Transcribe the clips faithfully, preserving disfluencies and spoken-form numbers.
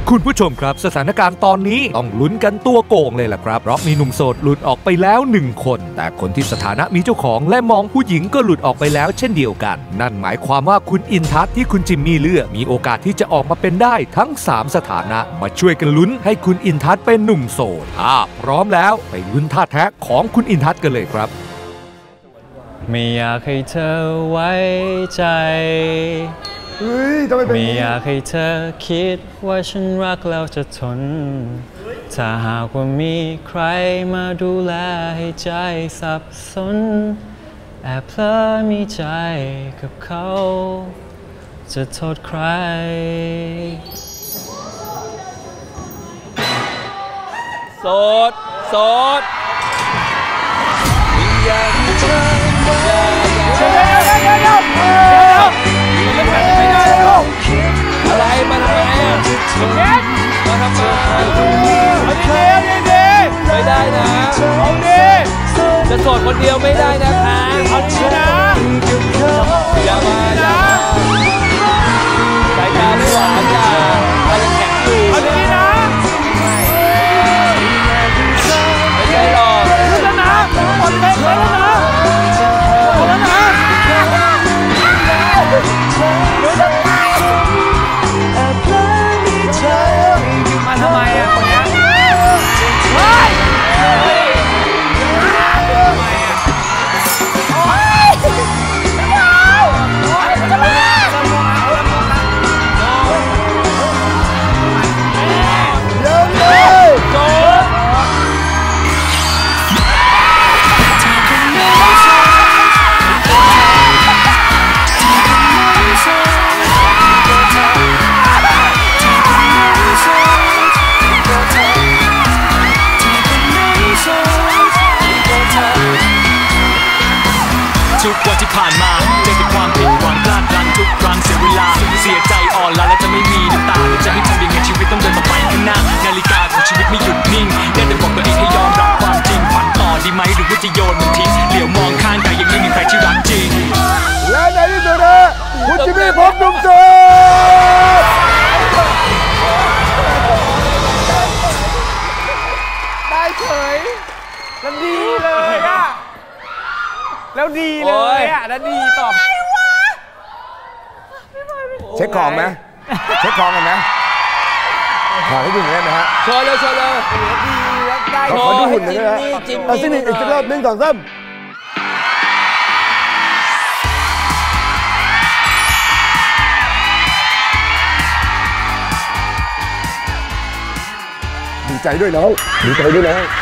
คุณผู้ชมครับสถานการณ์ตอนนี้ต้องลุ้นกันตัวโกงเลยล่ะครับเพราะมีหนุ่มโสดหลุดออกไปแล้วหนึ่งคนแต่คนที่สถานะมีเจ้าของและมองผู้หญิงก็หลุดออกไปแล้วเช่นเดียวกันนั่นหมายความว่าคุณอินทัศน์ที่คุณจิมมี่เลือกมีโอกาสที่จะออกมาเป็นได้ทั้งสามสถานะมาช่วยกันลุ้นให้คุณอินทัศน์เป็นหนุ่มโสดถ้าพร้อมแล้วไปลุ้นท่าแท้ของคุณอินทัศน์กันเลยครับไม่อยากให้เธอไว้ใจไม่อยากให้เธอคิดว่าฉันรักแล้วจะทนถ้าหากว่ามีใครมาดูแลให้ใจสับสนแอบเพลอมีใจกับเขาจะโทษใครโสดโสดอยากให้เธออะไรมาทำไมอ่ะมาทำไมไม่ได้นะเอาดิจะโสดคนเดียวไม่ได้นะคะเอาดินะอย่ามาอย่าสายตาไม่หวานอย่าอะไรแข็งอยู่เอาดินะไม่ใช่หรอกแล้วนะหมดเล็กแล้วนะหมดแล้วนะมาทำไมอ่ะคนนี้เฮ้ยเฮ้ยทำไมอ่ะโอ๊ยโอ๊ยทำไมทำไมเร็วเลยโจ๊กทุกวันที่ผ่านมาเจอแต่ความผิดหวังพลาดพลั้งทุกครั้งเสียเวลาเสียใจอ่อนล้าและจะไม่มีน้ำตาจะให้ทำยังไงชีวิตต้องเดินต่อไปข้างหน้านาฬิกาของชีวิตไม่หยุดนิ่งได้แต่บอกตัวเองให้ยอมรับความจริงฝันต่อดีไหมหรือว่าจะโยนมันทิ้งเหลียวมองข้างแต่ยังไม่มีใครที่รักจริงและในที่สุดนะคุณจิมมี่พบหนุ่มโสดได้เฉยแล้วดีเลยอะแล้วดีเลยอ่ะแล้วดีตอบเช็คของไหมเช็คของกันไหมขอให้ดูหน่อยได้ไหมฮะโชว์เลยโชว์เลยดีแล้วได้ขอดูหุ่นหน่อยได้ไหมเอาสิอีกสักรอบหนึ่งสองสามดีใจด้วยน้องดีใจด้วยน้อง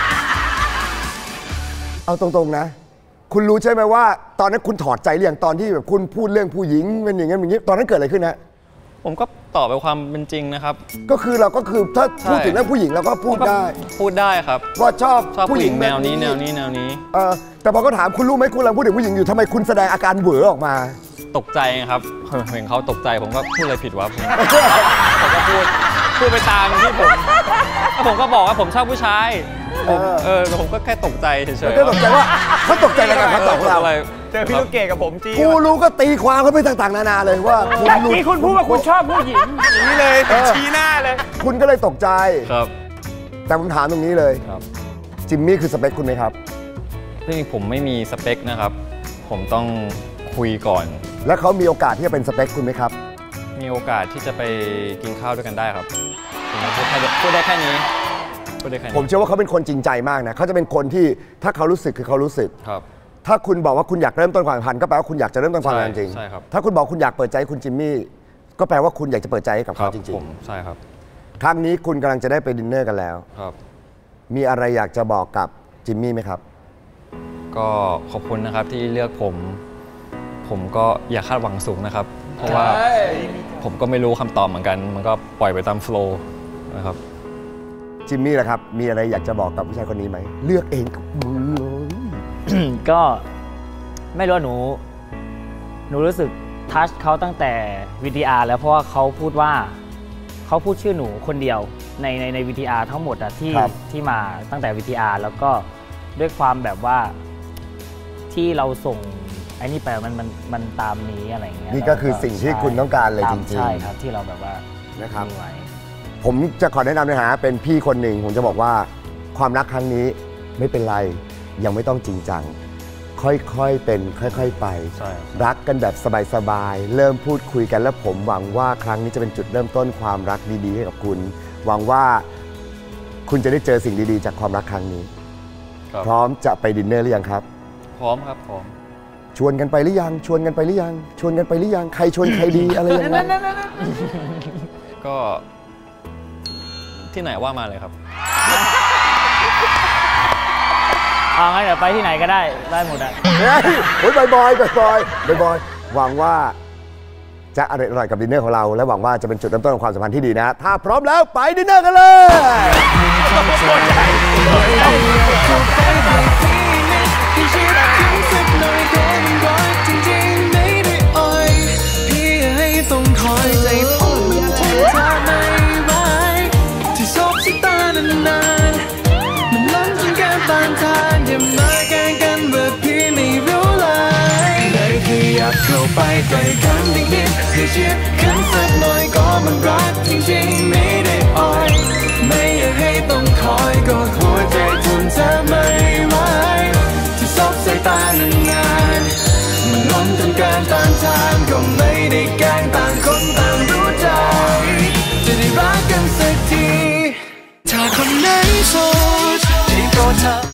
เอาตรงๆนะคุณรู้ใช่ไหมว่าตอนนั้นคุณถอดใจหรือยังตอนที่แบบคุณพูดเรื่องผู้หญิงเป็นอย่างนั้นอย่างนี้ตอนนั้นเกิดอะไรขึ้นนะผมก็ตอบไปความเป็นจริงนะครับก็คือเราก็คือถ้าพูดถึงเรื่องผู้หญิงเราก็พูดได้พูดได้ครับว่าชอบผู้หญิงแนวนี้แนวนี้แนวนี้เออแต่พอเขาถามคุณรู้ไหมคุณกำลังพูดถึงผู้หญิงอยู่ทำไมคุณแสดงอาการเหวอออกมาตกใจครับเห็นเขาตกใจผมก็พูดอะไรผิดวะผมผมก็พูดพูดไปตามที่ผมผมก็บอกว่าผมชอบผู้ชายเออผมก็แค่ตกใจเฉยๆก็ตกใจว่าเขาตกใจอะไรกันเขาตอบเราเจอพี่ลูกเกดกับผมจีกูรู้ก็ตีความเขาไปต่างๆนานาเลยว่าคุณรู้ที่คุณพูดว่าคุณชอบผู้หญิงอย่างนี้เลยชี้หน้าเลยคุณก็เลยตกใจครับแต่ผมถามตรงนี้เลยจิมมี่คือสเปคคุณไหมครับจริงๆผมไม่มีสเปคนะครับผมต้องคุยก่อนแล้วเขามีโอกาสที่จะเป็นสเปคคุณไหมครับมีโอกาสที่จะไปกินข้าวด้วยกันได้ครับพูดได้พูดได้แค่นี้ผมเชื่อว่าเขาเป็นคนจริงใจมากนะเขาจะเป็นคนที่ถ้าเขารู้สึกคือเขารู้สึกครับถ้าคุณบอกว่าคุณอยากเริ่มต้นความสัมพันธ์ก็แปลว่าคุณอยากจะเริ่มต้นความสัมพันธ์จริงใช่ครับถ้าคุณบอกคุณอยากเปิดใจคุณจิมมี่ก็แปลว่าคุณอยากจะเปิดใจให้กับเขาจริงๆใช่ครับครั้งนี้คุณกำลังจะได้ไปดินเนอร์กันแล้วครับมีอะไรอยากจะบอกกับจิมมี่ไหมครับก็ขอบคุณนะครับที่เลือกผมผมก็อย่าคาดหวังสูงนะครับเพราะว่าผมก็ไม่รู้คำตอบเหมือนกันมันก็ปล่อยไปตามโฟล์นะครับจิมมี่ล่ะครับมีอะไรอยากจะบอกกับผู้ชายคนนี้ไหมเลือกเองกับมือเลยก็ไม่รู้หนูหนูรู้สึกทัชเขาตั้งแต่วีทีอาร์แล้วเพราะว่าเขาพูดว่าเขาพูดชื่อหนูคนเดียวในในในวีทีอาร์ทั้งหมดอะที่ที่มาตั้งแต่วีทีอาร์แล้วก็ด้วยความแบบว่าที่เราส่งไอ้นี่ไปมันมันมันตามนี้อะไรเงี้ยนี่ก็คือสิ่งที่คุณต้องการเลยจริงๆใช่ครับที่เราแบบว่านะครับผมจะขอแนะนำนะฮะเป็นพี่คนหนึ่งผมจะบอกว่าความรักครั้งนี้ไม่เป็นไรยังไม่ต้องจริงจังค่อยๆเป็นค่อยๆไปรักกันแบบสบายๆเริ่มพูดคุยกันแล้วผมหวังว่าครั้งนี้จะเป็นจุดเริ่มต้นความรักดีๆให้กับคุณหวังว่าคุณจะได้เจอสิ่งดีๆจากความรักครั้งนี้พร้อมจะไปดินเนอร์หรือยังครับพร้อมครับพร้อมชวนกันไปหรือยังชวนกันไปหรือยังชวนกันไปหรือยังใครชวนใครดีอะไรอย่างนั้นก็ที่ไหนว่ามาเลยครับเอางั้นเดี๋ยวไปที่ไหนก็ได้ได้หมดอ่ะโอ้ยบอยบอยบอยบอยบอยหวังว่าจะอร่อยกับดินเนอร์ของเราและหวังว่าจะเป็นจุดเริ่มต้นของความสัมพันธ์ที่ดีนะถ้าพร้อมแล้วไปดินเนอร์กันเข้าไปใกล้กันนิดนิดให้ชิดขึ้นสักหน่อยก็มันรักจริงๆไม่ได้อ่อยไม่อยากให้ต้องคอยก็หัวใจทนเธอไม่ไหวที่ซบสายตานานๆมันล้นจนเกินต้านทานก็ไม่ได้แกล้งต่างคนต่างรู้ใจจะได้รักกันสักทีถ้าคนไหนโสดที่โปรดเธอ